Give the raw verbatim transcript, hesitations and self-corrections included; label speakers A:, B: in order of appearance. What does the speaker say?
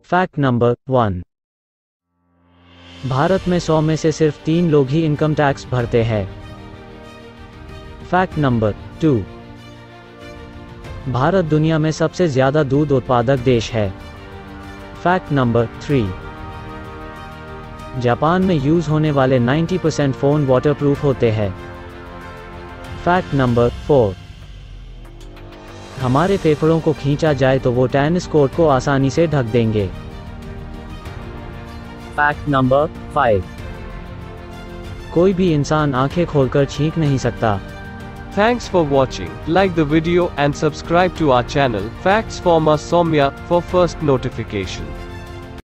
A: Fact number one. Bharat में सौ में से सिर्फ तीन लोग ही इनकम टैक्स भरते हैं। Fact number two. भारत दुनिया में सबसे ज्यादा दूध उत्पादक देश है। Fact number three. जापान में यूज होने वाले नब्बे परसेंट फोन वाटरप्रूफ होते हैं। Fact number four. हमारे फेफड़ों को खींचा जाए तो वो टेनिस कोर्ट को आसानी से ढक देंगे। Fact number five. कोई भी इंसान आंखें खोलकर छींक नहीं सकता।
B: Thanks for watching. Like the video and subscribe to our channel Facts from Soumya for first notification.